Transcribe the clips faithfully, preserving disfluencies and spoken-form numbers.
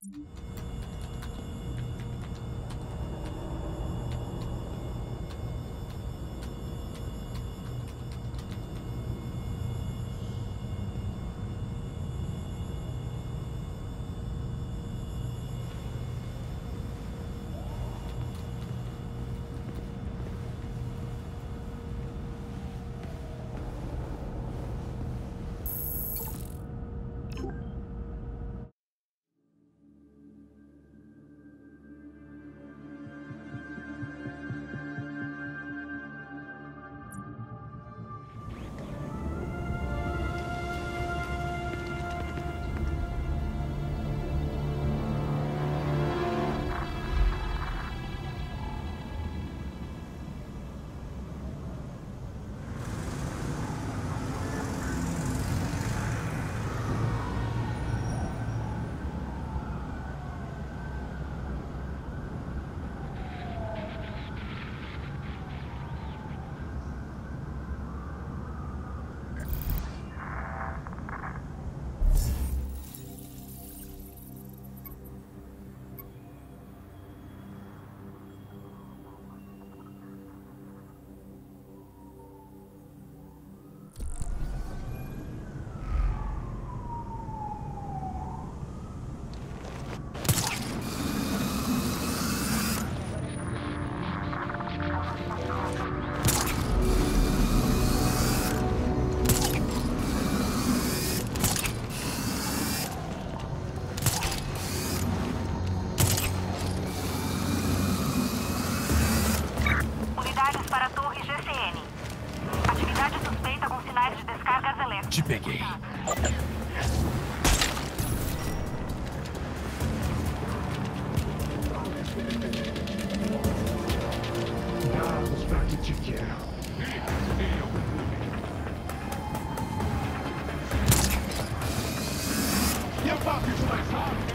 Te peguei. Dados pra que te quero. E eu faço isso mais rápido.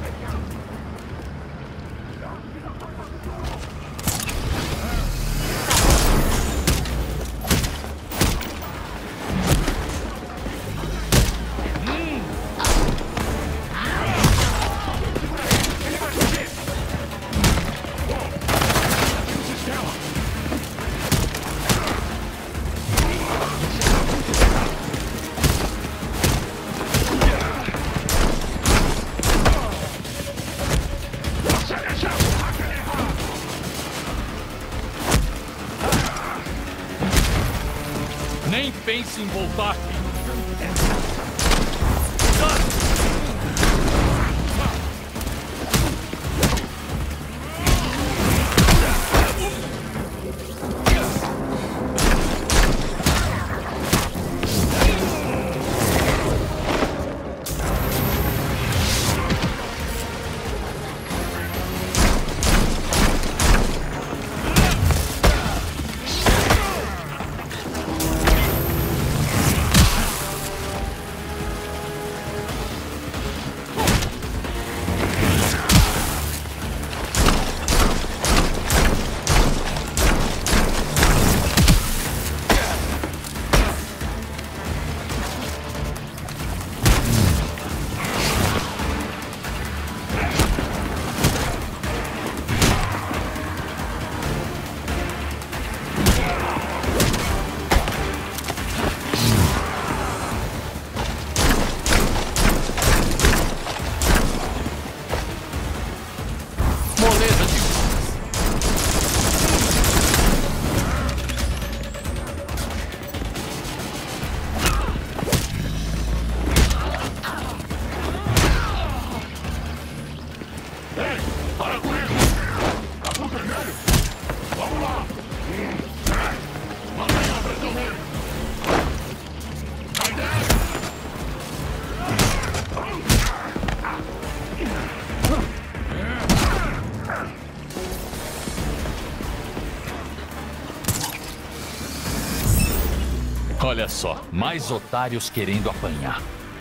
Nem pense em voltar aqui. Olha só, mais otários querendo apanhar.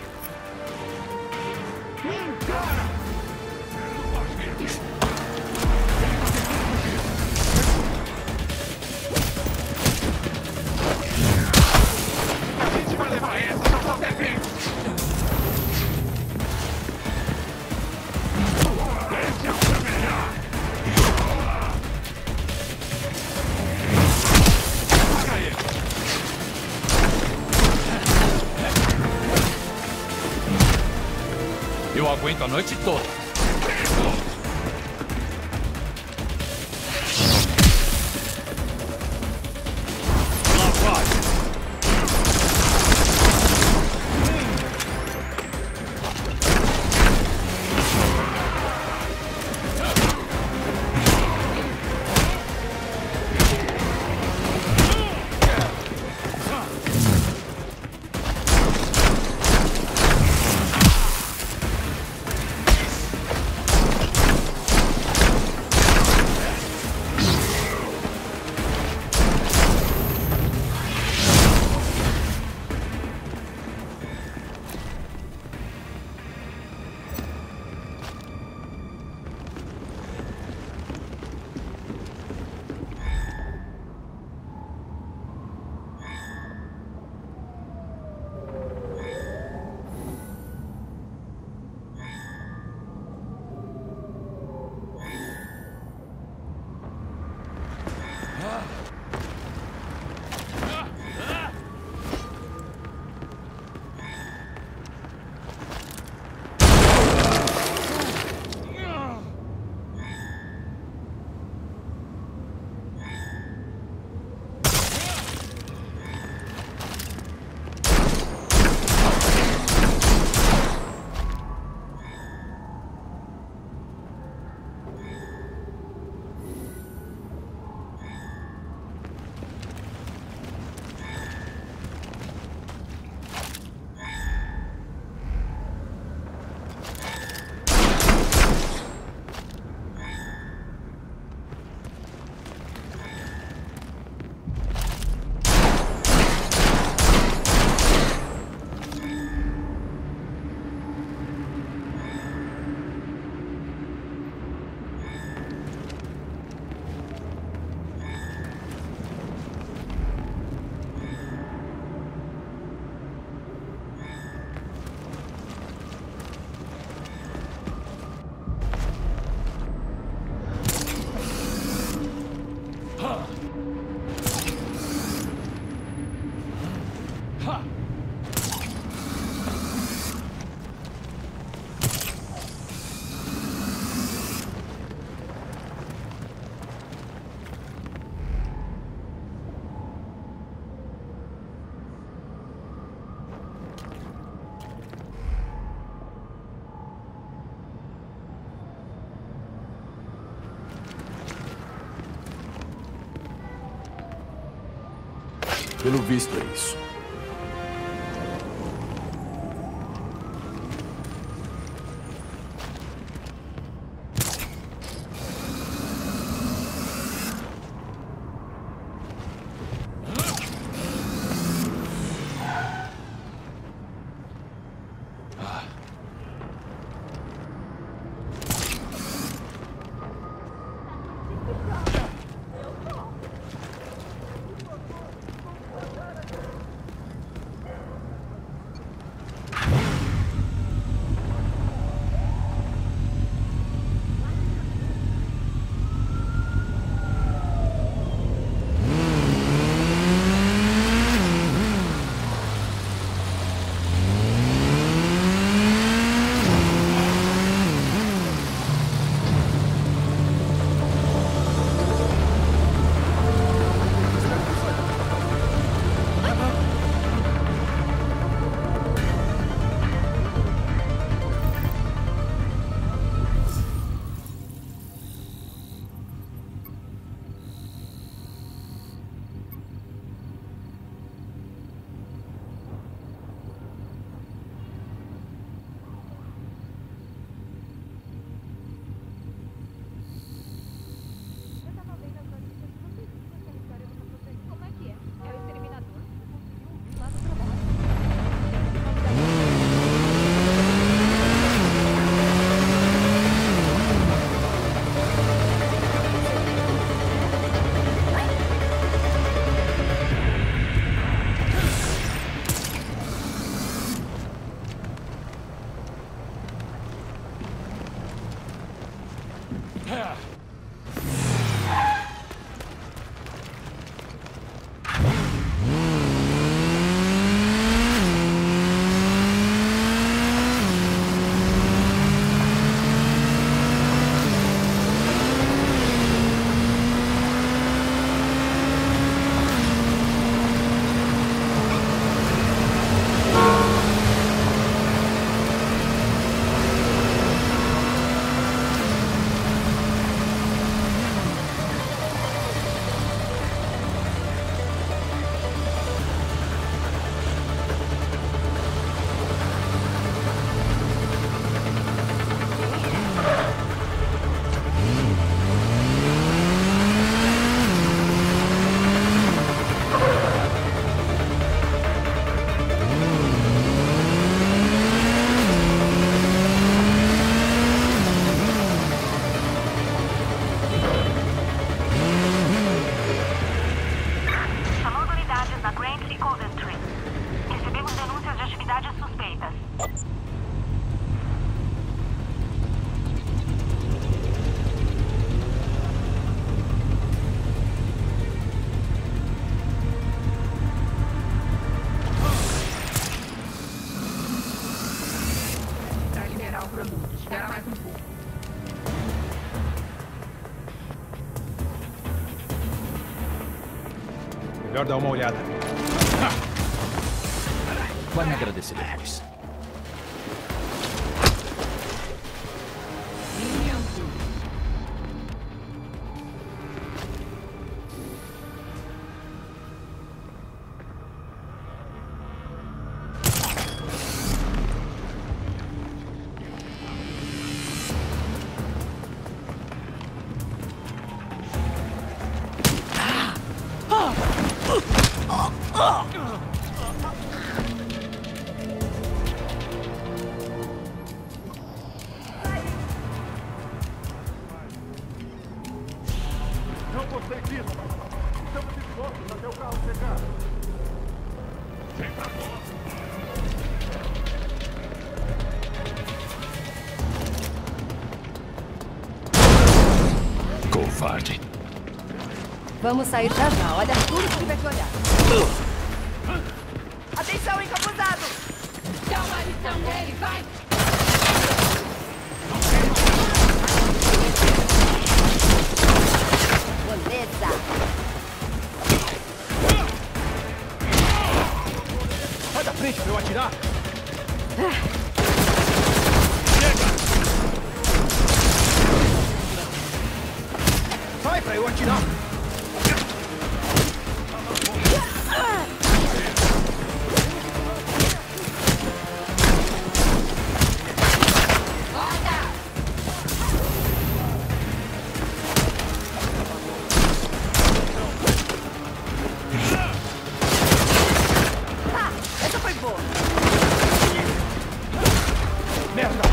A gente vai levar essa, só falta é tempo. aguento a noite toda. Lá vai. Pelo visto é isso. Melhor dar uma olhada. Vai me agradecer depois. Não gostei disso. Estamos dispostos até o carro chegar. Vem pra fora. Covarde. Vamos sair já já. Olha tudo que tiver que olhar. Atenção, encapuzado! Dá uma lição nele, vai! Beleza! Sai da frente pra eu atirar! Sai pra eu atirar! Essa foi boa! Merda!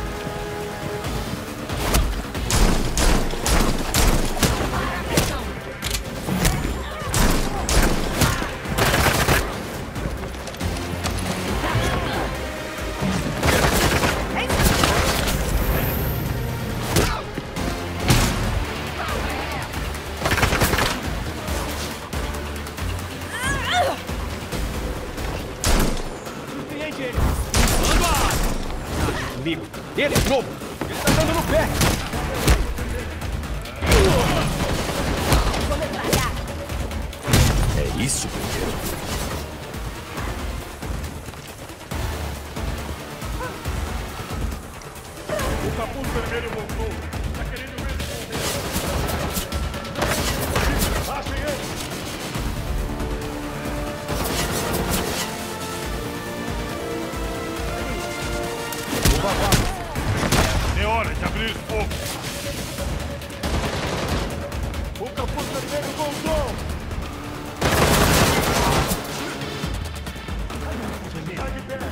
Surpreende ele! Ligo. Ele é novo! Ele tá dando no pé! Vou metralhar! É isso, primeiro. O capuz vermelho voltou. Tá querendo mesmo. Achem ele. É hora de abrir fogo. O capuz vermelho voltou. Tá de pé.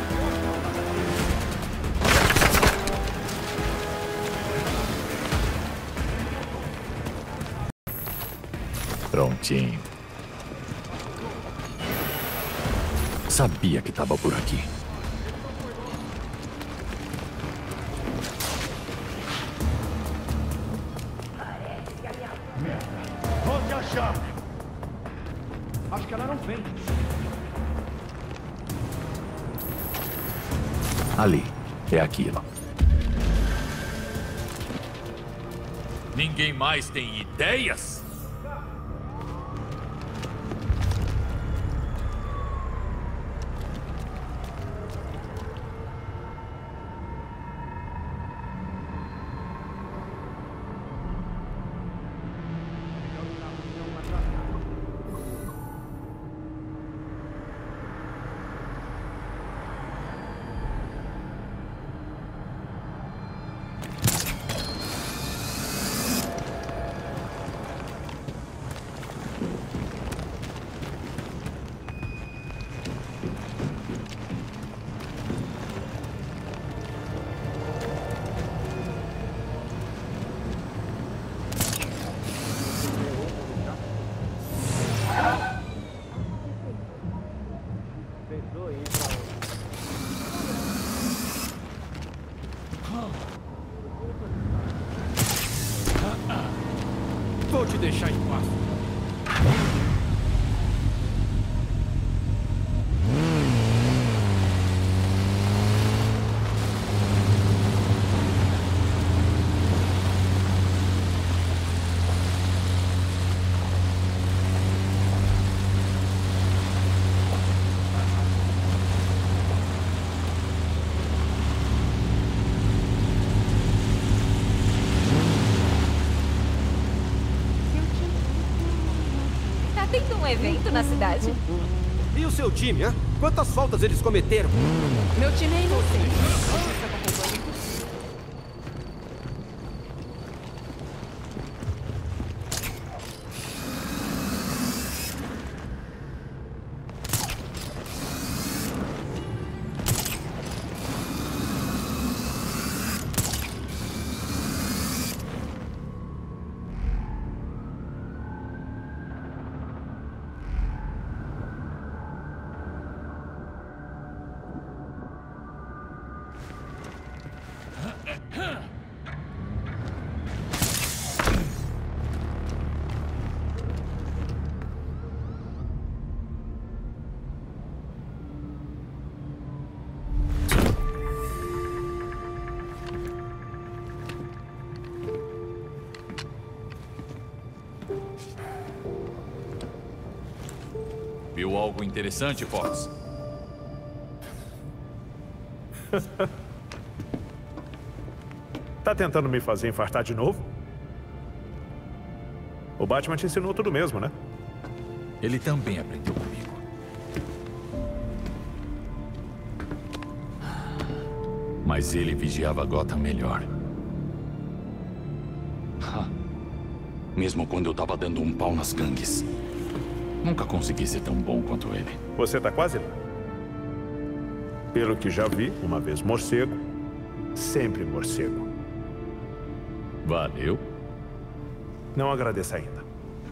Prontinho. Sabia que tava por aqui. Onde a chave? Acho que ela não vem. Ali. É aquilo. Ninguém mais tem ideias? evento na cidade? E o seu time, hein? Quantas faltas eles cometeram? Meu time é inocente. Viu algo interessante, Fox? Tá tentando me fazer infartar de novo? O Batman te ensinou tudo mesmo, né? Ele também aprendeu comigo. Mas ele vigiava Gotham melhor. Ha. Mesmo quando eu tava dando um pau nas gangues. Nunca consegui ser tão bom quanto ele. Você tá quase lá. Pelo que já vi, uma vez morcego, sempre morcego. Valeu. Não agradeça ainda.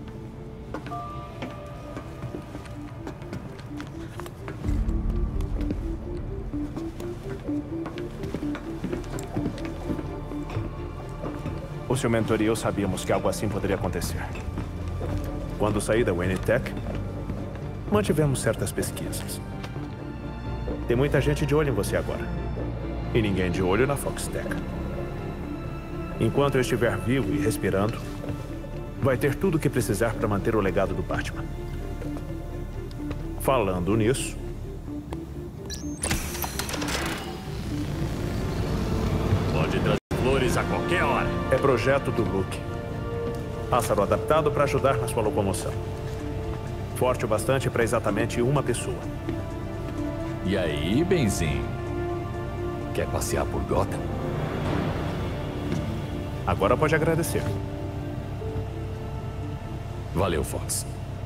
O seu mentor e eu sabíamos que algo assim poderia acontecer. Quando saí da Wayne Tech, mantivemos certas pesquisas. Tem muita gente de olho em você agora. E ninguém de olho na Foxtech. Enquanto eu estiver vivo e respirando, vai ter tudo o que precisar para manter o legado do Batman. Falando nisso... Pode trazer flores a qualquer hora. É projeto do Luke. Pássaro adaptado para ajudar na sua locomoção. Forte o bastante para exatamente uma pessoa. E aí, Benzinho? Quer passear por Gotham? Agora pode agradecer. Valeu, Fox.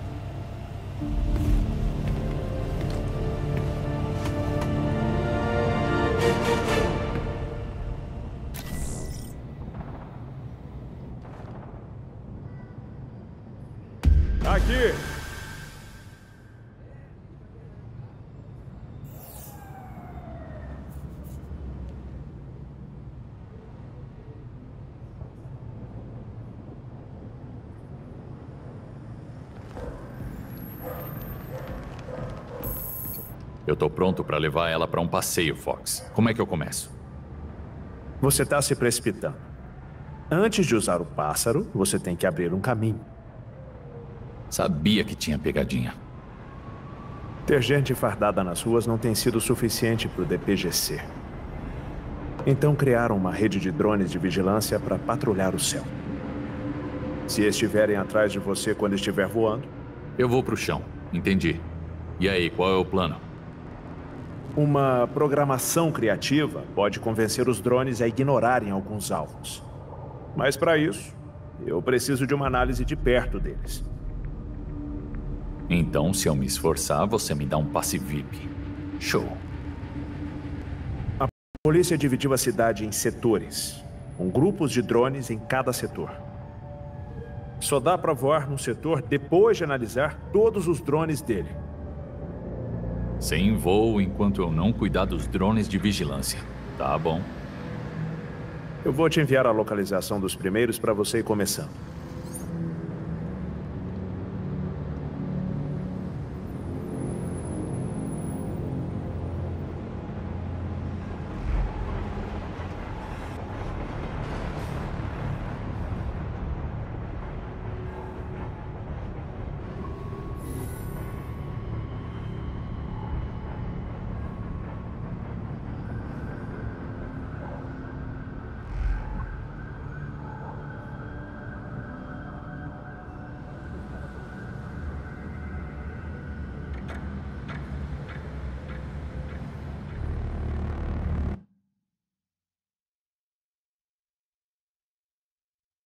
Aqui! Eu tô pronto pra levar ela pra um passeio, Fox. Como é que eu começo? Você está se precipitando. Antes de usar o pássaro, você tem que abrir um caminho. Sabia que tinha pegadinha. Ter gente fardada nas ruas não tem sido suficiente para o D P G C. Então criaram uma rede de drones de vigilância para patrulhar o céu. Se estiverem atrás de você quando estiver voando... Eu vou pro chão, entendi. E aí, qual é o plano? Uma programação criativa pode convencer os drones a ignorarem alguns alvos. Mas para isso, eu preciso de uma análise de perto deles. Então, se eu me esforçar, você me dá um passe V I P. Show. A polícia dividiu a cidade em setores, com grupos de drones em cada setor. Só dá para voar num setor depois de analisar todos os drones dele. Sem voo enquanto eu não cuidar dos drones de vigilância. Tá bom. Eu vou te enviar a localização dos primeiros para você ir começando.